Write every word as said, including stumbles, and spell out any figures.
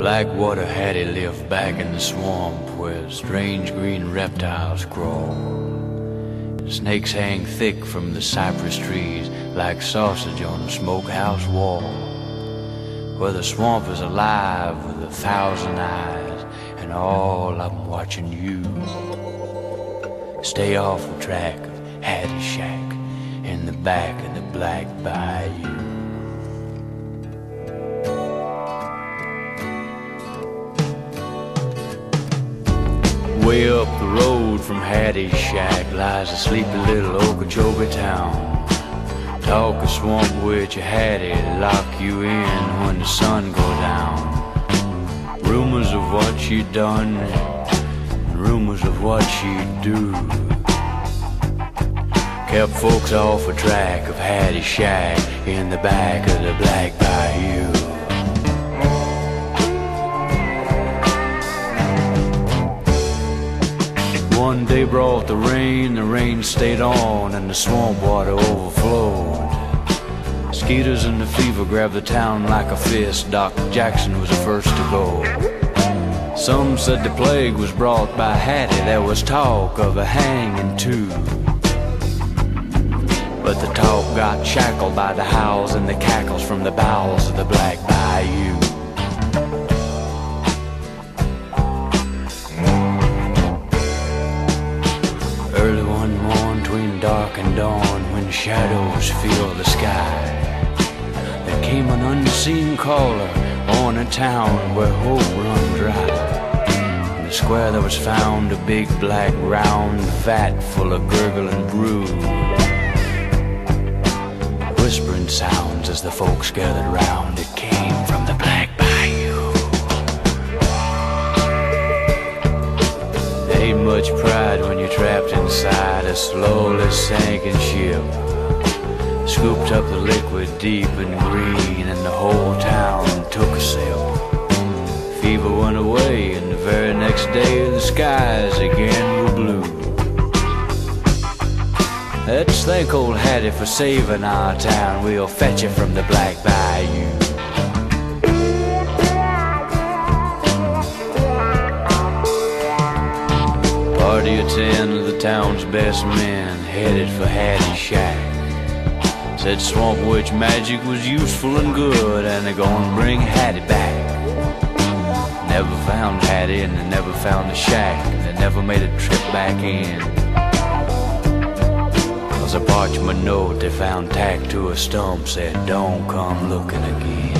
Blackwater Haddy lived back in the swamp where strange green reptiles crawl. Snakes hang thick from the cypress trees like sausage on a smokehouse wall. Where the swamp is alive with a thousand eyes, and all of 'em watching you. Stay off the track of Haddy Shack in the back of the Black Bayou. Way up the road from Haddy Shack lies a sleepy little Okeechobee town. Talk a swamp witch of Haddy, lock you in when the sun go down. Rumors of what she'd done, and rumors of what she'd do, kept folks off the track of Haddy Shack in the back of the Black Bayou. One day brought the rain, the rain stayed on, and the swamp water overflowed. Mosquitoes and the fever grabbed the town like a fist. Doc Jackson was the first to go. Some said the plague was brought by Haddy. There was talk of a hanging too, but the talk got shackled by the howls and the cackles from the bowels of the Black Bayou. Early one morn, between dark and dawn, when shadows filled the sky, there came an unseen caller on a town where hope run dry. In the square there was found a big black round vat full of gurgling brew, whispering sounds as the folks gathered round. It came from the Black Bayou. Ain't much pride when you're trapped inside a slowly sinking ship. Scooped up the liquid deep and green, and the whole town took a sip. Fever went away, and the very next day the skies again were blue. Let's thank old Haddy for saving our town. We'll fetch you from the Black Bayou. Party of ten of the town's best men headed for Haddy Shack. Said swamp witch magic was useful and good, and they're gonna bring Haddy back. Never found Haddy, and they never found the shack, and they never made a trip back in. A parchment note they found tacked to a stump said, "Don't come looking again."